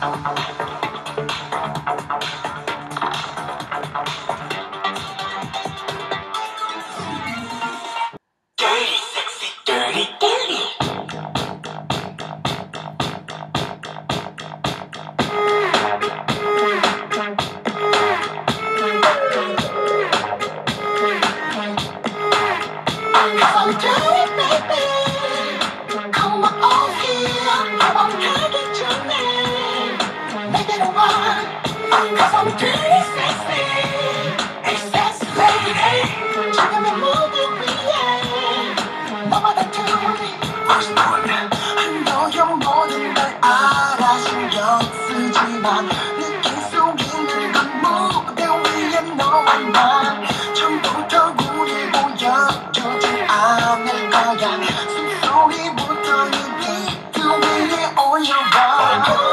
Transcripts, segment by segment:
Dirty, sexy, dirty, dirty. I'm dirty, baby. Come on here. I want to get your name. Make it a one. Cause I'm dirty, sexy. Hey, sexy lady. Check me moving, yeah. 너보다 둘이 First one. I know you're more than 날 알아. 신경 쓰지만 느낄 수 있는 건 무대 위에 너와 나. 처음부터 우릴 보여주지 않을 거야. 숨소리부터 이 비트 위에 올려봐.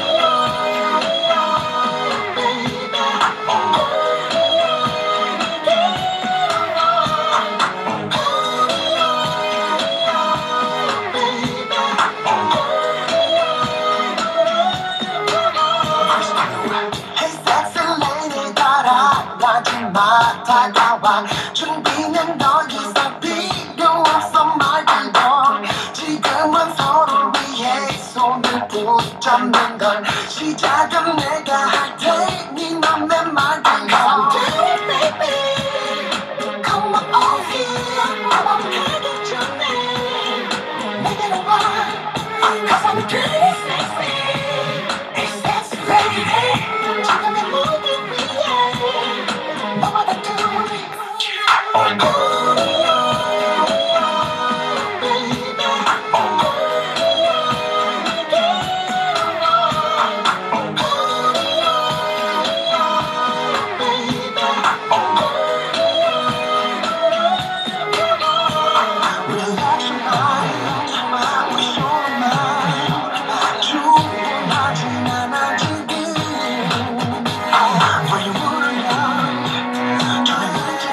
다가와 준비는 더 이상 필요 없어 말들고 지금은 서로 위해 손을 붙잡는 걸 시작은 내가 할 테니 넌 내 말 들어 I'm dirty baby Come on over I want to get your name 내게로 와 Cause I'm dirty sexy Hey sexy lady 지금의 무대 위에 너보다 둘이 Relax your mind 우리 쇼만 충분하진 않아 지금 왜 울려 저리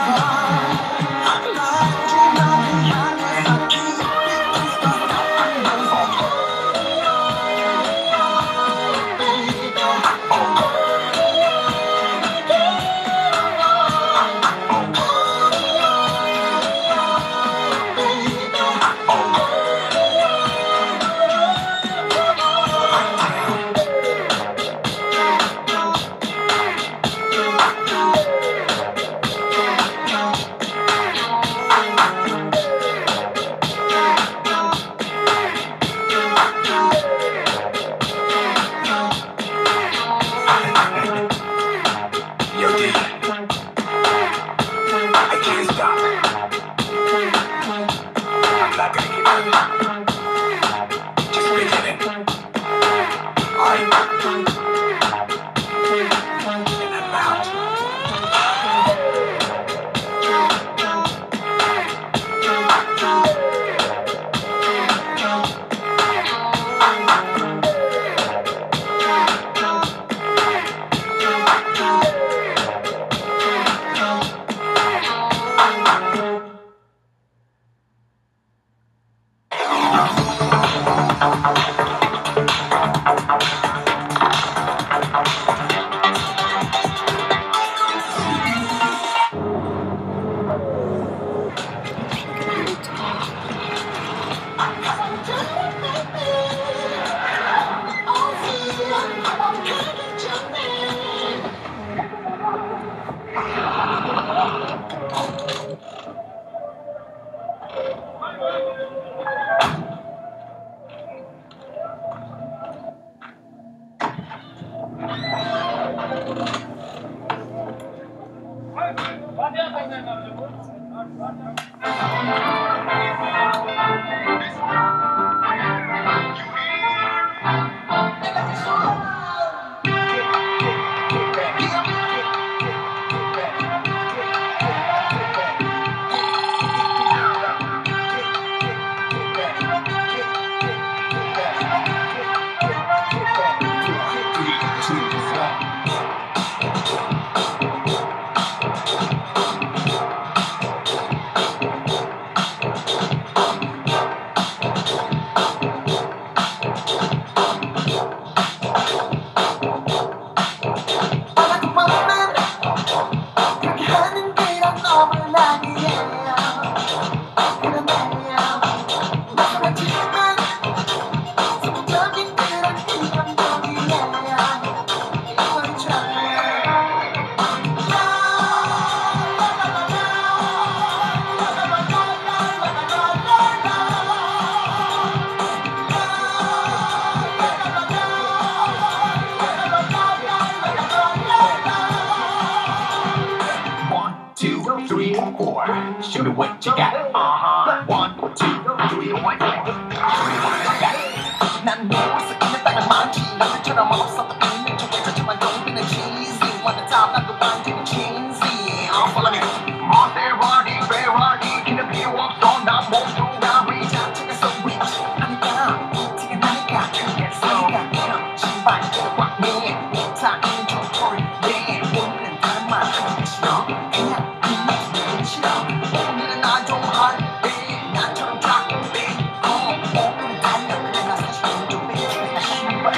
what you got? One, two, three, what you got? 난 모르겠어 있는 땅은 많지 나들처럼 없었던 있는 쪽에 저지만 동비는 cheesy wanna top 난도 반지는 cheesy follow me Maserati, Ferrari 기는 필요 없어 난 모두가 우리 자체가 so rich 하니까 티가 나니까 그래서 그냥 신발 꽉매 다 있는 정토리 yeah 오늘은 다른 말 하기 싫어 그냥 그냥 싫어 오늘은 나 좀 할래 나처럼 자꾸 빼 오늘은 달려 그래 나 사실 좀 빼 나 신발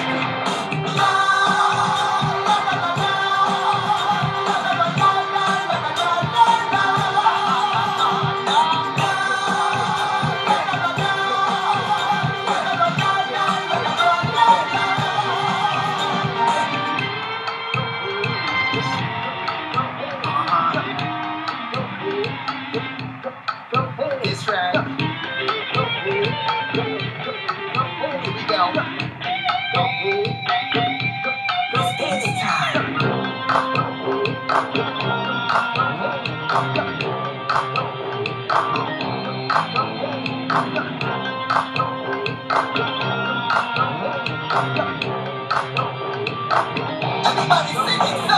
It's right. Here we go. It's dance time. Everybody sing it.